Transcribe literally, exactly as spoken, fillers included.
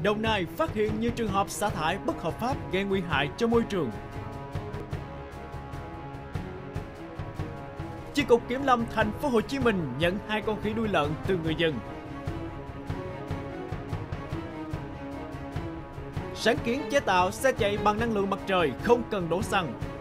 Đồng Nai phát hiện nhiều trường hợp xả thải bất hợp pháp gây nguy hại cho môi trường. Chi cục Kiểm lâm Thành phố Hồ Chí Minh nhận hai con khỉ đuôi lợn từ người dân. Sáng kiến chế tạo xe chạy bằng năng lượng mặt trời không cần đổ xăng.